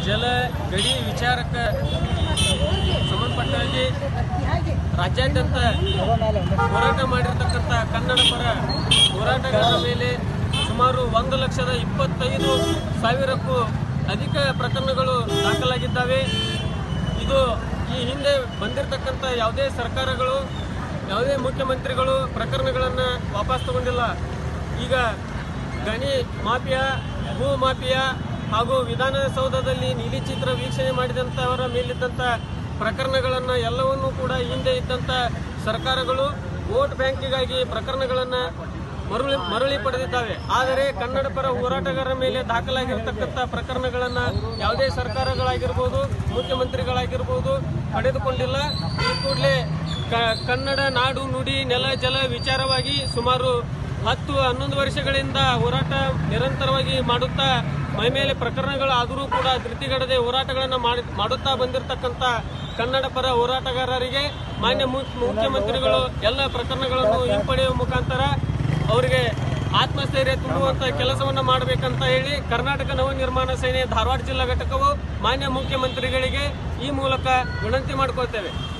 ಜಲ ಗಡಿ ವಿಚಾರಕ್ಕೆ ಸಂಬಂಧಪಟ್ಟಾಗಿ ರಾಜ್ಯಾದ್ಯಂತ ಹೋರಾಟ ಮಾಡಿರತಕ್ಕಂಥ ಕನ್ನಡ ಪರ ಹೋರಾಟಗಾರರ ಮೇಲೆ ಸುಮಾರು 1,25,000ಕ್ಕೂ ಅಧಿಕ ಪ್ರಕರಣಗಳು ದಾಖಲಾಗಿದ್ದಾವೆ. ಇದು ಈ ಹಿಂದೆ ಬಂದಿರತಕ್ಕಂಥ ಯಾವುದೇ ಸರ್ಕಾರಗಳು, ಯಾವುದೇ ಮುಖ್ಯಮಂತ್ರಿಗಳು ಪ್ರಕರಣಗಳನ್ನು ವಾಪಸ್ ತಗೊಂಡಿಲ್ಲ. ಈಗ ಗಣಿ ಮಾಫಿಯಾ, ಭೂ ಮಾಫಿಯಾ ಹಾಗೂ ವಿಧಾನಸೌಧದಲ್ಲಿ ನೀಲಿ ಚಿತ್ರ ವೀಕ್ಷಣೆ ಮಾಡಿದಂಥವರ ಮೇಲಿದ್ದಂಥ ಪ್ರಕರಣಗಳನ್ನು ಎಲ್ಲವನ್ನೂ ಕೂಡ ಹಿಂದೆ ಇದ್ದಂಥ ಸರ್ಕಾರಗಳು ವೋಟ್ ಬ್ಯಾಂಕಿಗಾಗಿ ಪ್ರಕರಣಗಳನ್ನು ಮರಳಿ ಪಡೆದಿದ್ದಾವೆ. ಆದರೆ ಕನ್ನಡ ಪರ ಹೋರಾಟಗಾರರ ಮೇಲೆ ದಾಖಲಾಗಿರ್ತಕ್ಕಂಥ ಪ್ರಕರಣಗಳನ್ನು ಯಾವುದೇ ಸರ್ಕಾರಗಳಾಗಿರ್ಬೋದು, ಮುಖ್ಯಮಂತ್ರಿಗಳಾಗಿರ್ಬೋದು ಪಡೆದುಕೊಂಡಿಲ್ಲ. ಈ ಕೂಡಲೇ ಕನ್ನಡ ನಾಡು ನುಡಿ ನೆಲ ಜಲ ವಿಚಾರವಾಗಿ ಸುಮಾರು 10-11 ವರ್ಷಗಳಿಂದ ಹೋರಾಟ ನಿರಂತರವಾಗಿ ಮಾಡುತ್ತಾ ಮೈಮೇಲೆ ಪ್ರಕರಣಗಳಾದರೂ ಕೂಡ ಧೃತಿಗೆಡದೆ ಹೋರಾಟಗಳನ್ನು ಮಾಡುತ್ತಾ ಬಂದಿರತಕ್ಕಂಥ ಕನ್ನಡ ಪರ ಹೋರಾಟಗಾರರಿಗೆ ಮಾನ್ಯ ಮುಖ್ಯಮಂತ್ರಿಗಳು ಎಲ್ಲ ಪ್ರಕರಣಗಳನ್ನು ಹಿಂಪಡೆಯುವ ಮುಖಾಂತರ ಅವರಿಗೆ ಆತ್ಮಸ್ಥೈರ್ಯ ತುಂಬುವಂತ ಕೆಲಸವನ್ನ ಮಾಡಬೇಕಂತ ಹೇಳಿ ಕರ್ನಾಟಕ ನವನಿರ್ಮಾಣ ಸೇನೆ ಧಾರವಾಡ ಜಿಲ್ಲಾ ಘಟಕವು ಮಾನ್ಯ ಮುಖ್ಯಮಂತ್ರಿಗಳಿಗೆ ಈ ಮೂಲಕ ವಿನಂತಿ ಮಾಡಿಕೊಳ್ತೇವೆ.